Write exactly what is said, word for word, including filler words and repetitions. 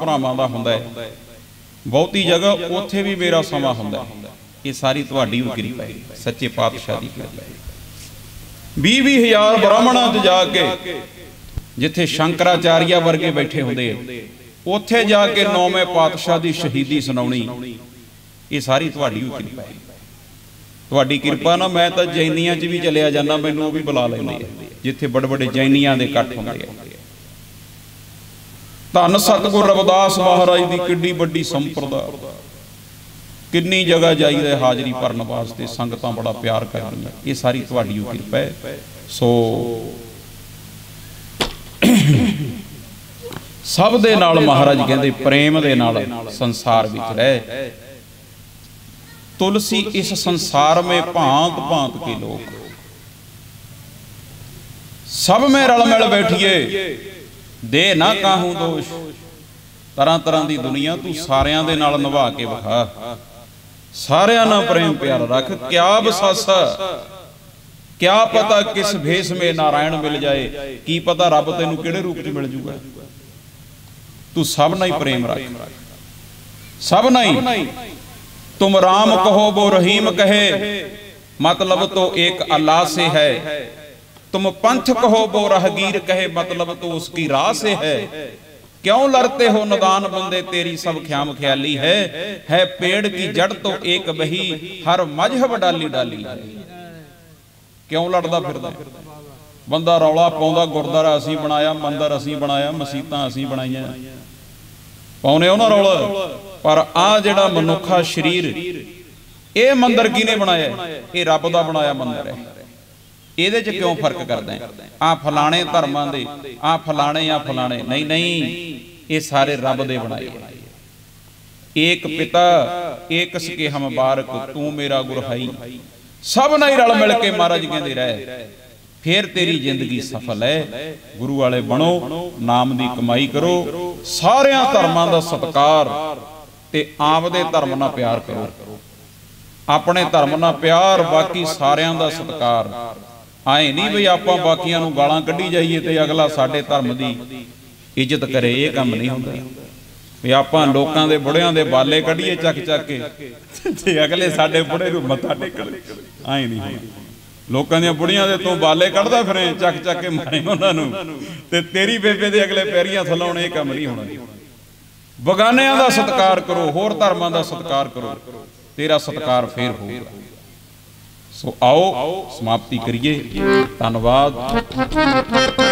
भरावां दा हुंदा है, बहुती जगह उत्थे भी मेरा समा हुंदा है। ये सारी तुहाडी किरपा है, सच्चे पातशाह दी किरपा है। बीह बीह हज़ार ब्राह्मणां च जाके जिथे शंकराचार्य वर्गे बैठे हुंदे उत्थे जाके नौवें पातशाह दी शहीदी सुनाउणी, ये सारी तुहाडी किरपा है। तुहाडी किरपा ना मैं तो जैनियां च भी चलिया जाना, मैनूं भी बुला लैंदे आ जिथे बड़े बड़े जैनियां दे इकट्ठ हुंदे आ। धन सतगुर रविदास महाराज की किड्डी वड्डी संप्रदा, किन्नी जगह जाइए हाजरी भरन वास्ते, संगतां बड़ा प्यार करदियां, ये सारी तुहाडी किरपा है। सो सब दे नाल महाराज कहंदे प्रेम दे नाल संसार विच रह। तुलसी इस संसार में भांत भांत के लोग, सब में रल मिल बैठिए, दे ना काहू दोष। तरह तरह की दुनिया तू सारियां दे नाल निभा के विखा, सारियां नाल प्रेम प्यार रख। क्या बसासा, क्या पता किस भेष में नारायण मिल जाए, की पता रब तेनू किहड़े रूप च मिल जूगा। तू सब नाल प्रेम रख, सब नाल। तुम राम कहो वो रहीम कहे, मतलब तो एक अल्लाह से है। तुम पंथ कहो वो राहगीर कहे, मतलब तो उसकी राह से है। क्यों लड़ते हो नदान बंदे, तेरी सब ख्याम ख्याली है। है पेड़ की जड़ तो एक बही, हर मजहब डाली डाली है। क्यों लड़दा फिरदा बंदा, रौला पाउंदा गुरद्वारा असीं बनाया, मंदिर असीं बनाया, मसीतां असीं बनाईआं, पाउने हो ना रौला। पर आ जिहड़ा मनुखा शरीर, ये मंदिर किहने बनाया? ये रब दा बनाया मंदिर है। ਇਹਦੇ 'ਚ क्यों फर्क करदा है? आ फलाने धर्मां दे, आ फलाने आ फलाने, नहीं नहीं, ये सारे रब दे बनाए। एक पिता एक सके हम बारक, तू मेरा गुर हई। सब नाल रल मिल के महाराज कहंदे रह, फिर तेरी जिंदगी सफल है। गुरु वाले बनो, नाम दी कमाई करो, सारियां धर्मां दा सत्कार ते आपदे धर्म नाल प्यार करो। अपने धर्म नाल प्यार, बाकी सारियां दा सत्कार। आए नहीं भी आपां बाकियां नूं गालां कड्ढी जाइए ते अगला साडे धर्म दी इज्जत करे, ये काम नहीं हुंदा। भी आपां लोकां दे बुढ़ियां दे बाले कड्ढीए चक चक के ते अगले साडे बुढ़े नूं मत्था टेकण, आए नहीं होंदा। लोकां दियां बुढ़ियां दे तूं बाले कड्ढदा फिरें, चक चक के मारे उन्हां नूं ते तेरी बेबे दे अगले पैरीआं थलाउण, ये काम नहीं होना। बगानियां दा सत्कार करो, होर धर्मां दा सत्कार करो, तेरा सत्कार फिर होगा। सो आओ समाप्ति करिए। धन्यवाद।